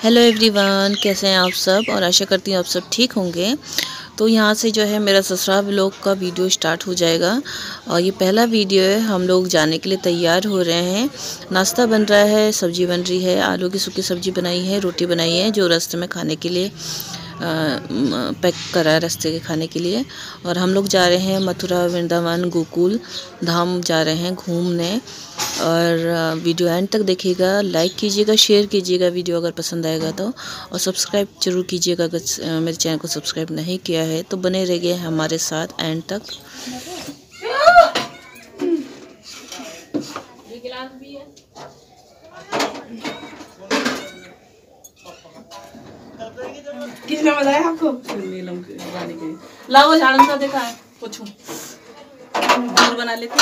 Hello everyone, कैसे हैं आप सब। और आशा करती हूँ आप सब ठीक होंगे। तो यहाँ से जो है मेरा ससुराल व्लॉग का वीडियो स्टार्ट हो जाएगा और ये पहला वीडियो है। हम लोग जाने के लिए तैयार हो रहे हैं। नाश्ता बन रहा है, सब्जी बन रही है, आलू की सूखी सब्जी बनाई है, रोटी बनाई है जो रास्ते में खाने के लिए पैक करा है रास्ते के खाने के लिए। और हम लोग जा रहे हैं मथुरा, वृंदावन, गोकुल धाम जा रहे हैं घूमने। और वीडियो एंड तक देखिएगा, लाइक कीजिएगा, शेयर कीजिएगा वीडियो अगर पसंद आएगा तो, और सब्सक्राइब जरूर कीजिएगा अगर मेरे चैनल को सब्सक्राइब नहीं किया है तो। बने रहिए हमारे साथ एंड तक। किसने बताया आपको? नीलम के गाने के लाओ झाड़न सा देखा है कुछ दूर बना लेते।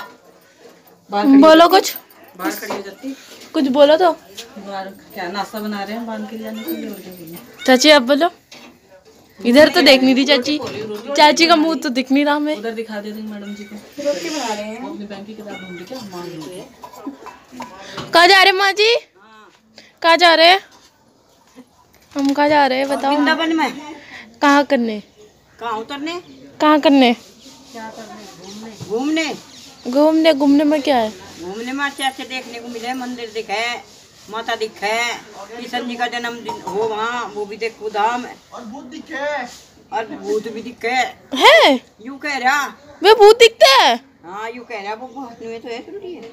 बोलो कुछ, बाहर खड़ी हो जाती। कुछ बोलो तो। बाहर क्या नाश्ता बना रहे हैं बांध के जाने के लिए, और क्या बोलना। चाची आप बोलो। इधर तो देख नहीं रही चाची, चाची का मुंह तो दिख नहीं रहा हमें। उधर दिखा दे मैडम जी को। रोटी बना रहे हैं, अपनी बैंक की किताब ढूंढ रही क्या मां रही है। कहाँ जा रहे माँ जी? कहाँ जा रहे हैं? हम कहाँ जा रहे हैं बताओ। वृंदावन में। कहाँ करने? कहाँ उतरने? कहाँ करने? क्या करने? घूमने। घूमने? घूमने में क्या है? घूमने में अच्छे अच्छे देखने को मिले, मंदिर दिखे, माता दिखे, किशन जी का जन्मदिन हो वहाँ, वो भी देखो धाम, और भूत दिखे, और भूत भी दिखे है। यू कह रहा वे भूत दिखते हैं? हाँ यू कह रहा, वो हंसने में तो है थोड़ी है।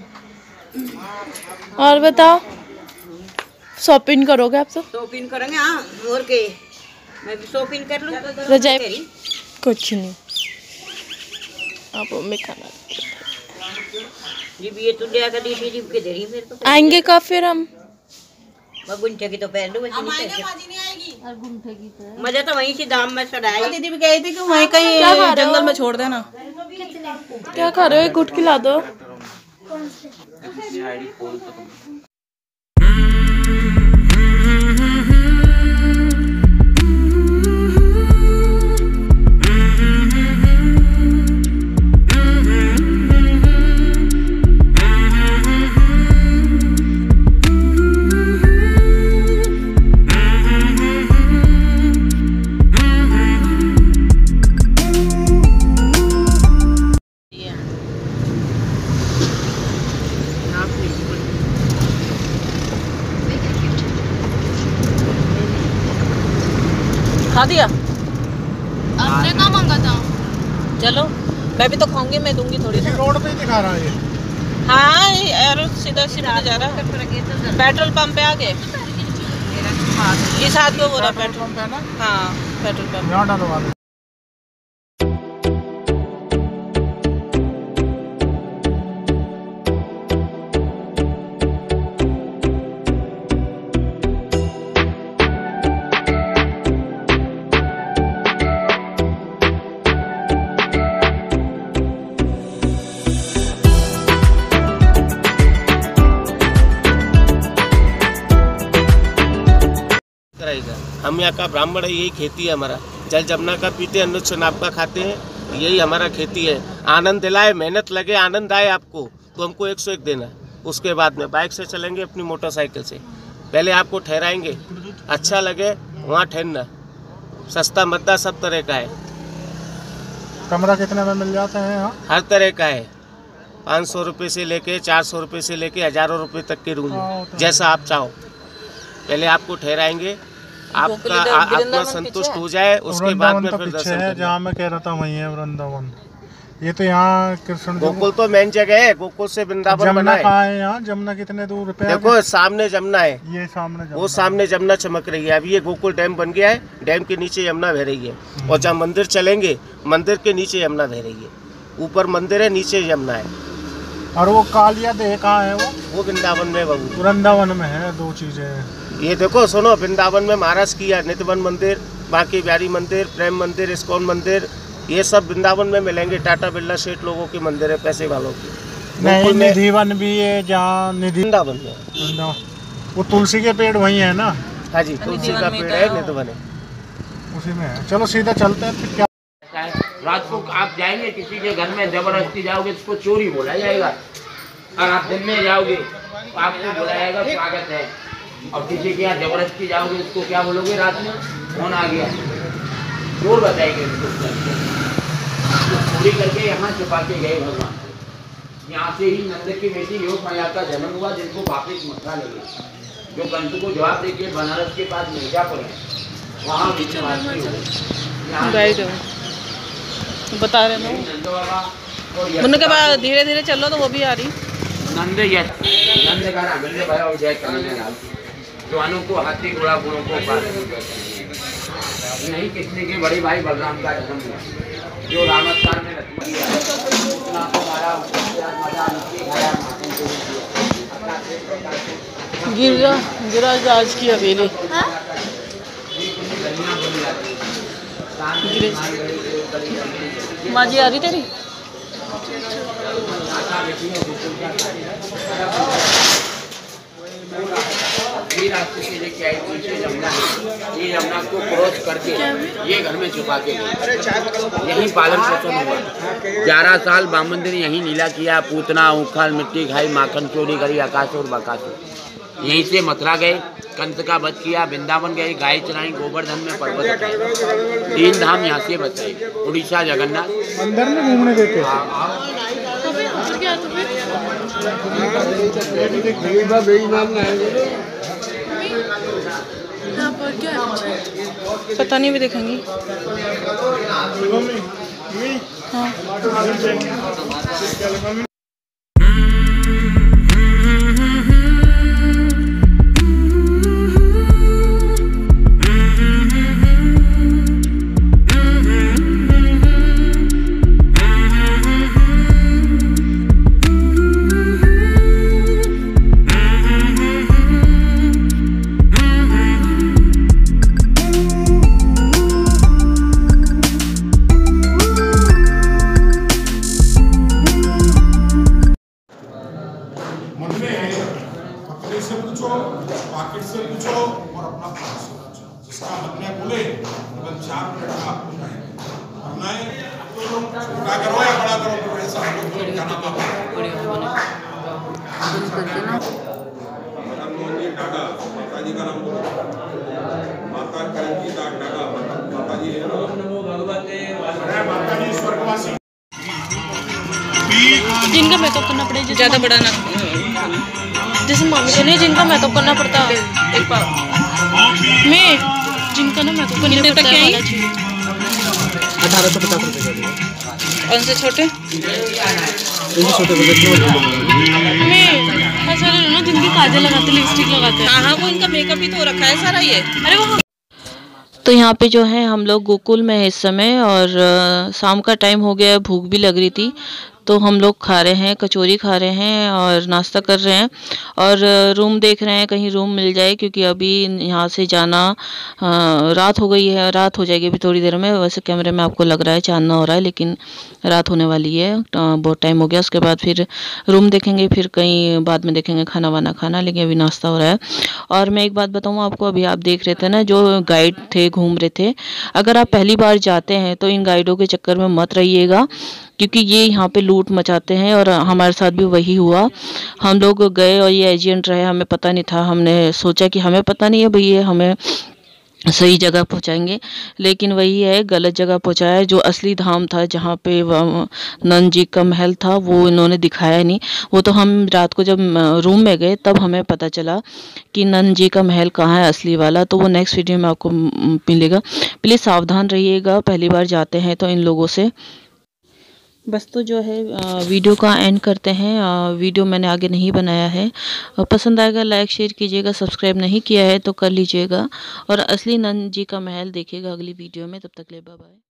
और बताओ, शॉपिंग करोगे आप सब? शॉपिंग करेंगे हाँ, और के मैं भी शॉपिंग कर लूँ। रजाई कुछ नहीं, आप मम्मी खाना जी भी ये तो दिया कर दी थी जी के देरी मेरे को। आएंगे कब फिर हम? गुंठे की तो पहन लो, वैसे नहीं आएगी। और गुंठे की तो मजा तो वहीं से दाम में सड़ाई। दीदी भी गई थी कि वहीं कहीं जंगल में छोड़ देना। क्या खा रहे हो? गुट खिला दो। खा दिया आपने कहाँ मांगा था? चलो मैं भी तो खाऊंगी, मैं दूंगी थोड़ी सी। रोड पे ही दिखा रहा है ये। हाँ यार, सीधा सीधा जा रहा है। पेट्रोल पंप पे आ गए। इस हाथ में हो रहा पेट्रोल पंप है ना? हाँ पेट्रोल पंप। यहाँ डलवा दो। हम यहाँ का ब्राह्मण है, यही खेती है हमारा। जल जमुना का पीते, अन्न चुनाव का खाते हैं, यही हमारा खेती है। आनंद दिलाए, मेहनत लगे, आनंद आए आपको तो हमको 101 देना। उसके बाद में बाइक से चलेंगे, अपनी मोटरसाइकिल से। पहले आपको ठहराएंगे, अच्छा लगे वहाँ ठहरना। सस्ता मद्दा सब तरह का है। कमरा कितने में मिल जाता है यहाँ? हर तरह का है। 500 रुपये से लेके 400 रुपये से लेके हज़ारों रुपये तक के रूम है, जैसा आप चाहो। पहले आपको ठहराएंगे, आपका आत्मा संतुष्ट हो जाए, उसके बाद में फिर दर्शन है। जहाँ मैं कह रहा था वहीं है वृंदावन। ये तो यहाँ कृष्ण गोकुल तो मेन जगह है। गोकुल से वृंदावन जमुना कहाँ है? यहाँ जमुना कितने दूर पे? देखो सामने जमुना है, ये सामने वो सामने जमुना चमक रही है। अभी ये गोकुल डैम बन गया है, डैम के नीचे यमुना बह रही है। और जहाँ मंदिर चलेंगे, मंदिर के नीचे यमुना बह रही है। ऊपर मंदिर है, नीचे यमुना है। और वो कालिया देह कहाँ है? वो वृंदावन में, वृंदावन में है। दो चीजें ये देखो सुनो, वृंदावन में महाराज की है नित्यवन मंदिर, बांके बिहारी मंदिर, प्रेम मंदिर, इस्कॉन मंदिर, ये सब वृंदावन में मिलेंगे। टाटा बिरला सेठ लोगों के मंदिर है, पैसे वालों की। नहीं, निधिवन भी है जहाँ निधि वृंदावन में। वो तुलसी के पेड़ वही है ना? हाँ जी, तुलसी का पेड़ है, निधिवन है। उसी में है। चलो सीधा चलते हैं फिर। क्या रात को आप जाएंगे किसी के घर में, जबरदस्ती जाओगे तो उसको चोरी बोला जाएगा, और आप दिन में जाओगे तो आपको बोला जाएगा स्वागत है। और किसी के यहाँ जबरदस्ती जाओगे उसको क्या बोलोगे? रात में फोन आ गया, चोर बताएंगे उसको। चोरी करके यहाँ छुपा के गए भगवान। यहाँ से ही नंद की बेटी योग माया का जन्म हुआ, जिनको वापिस मथुरा ले गए, जो कंस को जवाब देके बनारस के पास मिर्जापुर है, वहाँ बता रहे ना उन्होंने के बाद धीरे धीरे चलो तो वो भी आ रही। नंद नंद का नंद भाई और जय कन्हैया जवानों को हाथी घोड़ा गुणों को पार नहीं। कृष्ण के बड़े भाई बलराम का जन्म हुआ, जो रामस्थान में गिरिराज की हवेली। माँ जी आ रही तेरी? रास्ते से लेके आई पीछे यमुना, ये यमुना को क्रॉस करके ये घर में छुपा के यही पालन पोषण हुआ। 11 साल बामंदिर यही लीला किया, पूतना उखाल मिट्टी खाई, माखन चोरी करी, आकाशुर बकासुर। यहीं से मथुरा गए, कंस का वध किया, वृंदावन गए, गाय चराई, गोवर्धन में पर्वत उठाए, 3 धाम यहाँ से बचाए, उड़ीसा जगन्नाथ। अंदर में घूमने देते पता नहीं भी देखेंगी। हाँ। से पूछो, पॉकेट से पूछो और अपना पास से पूछो। जिसका मन में बोले केवल 4 मिनट में आपको जाएंगे। करना है तो छोटा करो या बड़ा करो, तो ऐसा हम लोग जाना पापा टाटा माता जी का नाम बोलो। माता करंजी टाटा माता जी है। नमो भगवते माता जी स्वर्गवासी। जिनका मेकअप करना पड़ेगा ज़्यादा बड़ा ना, जैसे मामी को नहीं जिनका मेकअप करना पड़ता है। एक बार मैं जिनका ना मेकअप करना पड़ता है वाला चाहिए। 1850 रुपये का। कौन से छोटे? छोटे मैं ऐसा ना जिनकी काजल लगाते, लिपस्टिक लगाते हैं। हाँ वो इनका मेकअप ही तो रखा है सारा ये। अरे वो तो यहाँ पे जो है हम लोग गोकुल में है इस समय, और शाम का टाइम हो गया, भूख भी लग रही थी, तो हम लोग खा रहे हैं, कचौरी खा रहे हैं और नाश्ता कर रहे हैं और रूम देख रहे हैं कहीं रूम मिल जाए, क्योंकि अभी यहाँ से जाना रात हो गई है, रात हो जाएगी अभी थोड़ी देर में। वैसे कैमरे में आपको लग रहा है चांदना हो रहा है, लेकिन रात होने वाली है, बहुत टाइम हो गया। उसके बाद फिर रूम देखेंगे, फिर कहीं बाद में देखेंगे खाना वाना खाना, लेकिन अभी नाश्ता हो रहा है। और मैं एक बात बताऊँ आपको, अभी आप देख रहे थे ना जो गाइड थे घूम रहे थे, अगर आप पहली बार जाते हैं तो इन गाइडों के चक्कर में मत रहिएगा, क्योंकि ये यहाँ पे लूट मचाते हैं। और हमारे साथ भी वही हुआ, हम लोग गए और ये एजेंट रहे, हमें पता नहीं था, हमने सोचा कि हमें पता नहीं है भैया, हमें सही जगह पहुँचाएंगे, लेकिन वही है गलत जगह पहुँचाया। जो असली धाम था जहाँ पे नंद जी का महल था वो इन्होंने दिखाया नहीं। वो तो हम रात को जब रूम में गए तब हमें पता चला कि नंद जी का महल कहाँ है असली वाला, तो वो नेक्स्ट वीडियो में आपको मिलेगा। प्लीज़ सावधान रहिएगा पहली बार जाते हैं तो इन लोगों से। बस तो जो है वीडियो का एंड करते हैं। वीडियो मैंने आगे नहीं बनाया है, पसंद आएगा लाइक शेयर कीजिएगा, सब्सक्राइब नहीं किया है तो कर लीजिएगा, और असली नंद जी का महल देखिएगा अगली वीडियो में। तब तक ले बाय बाय।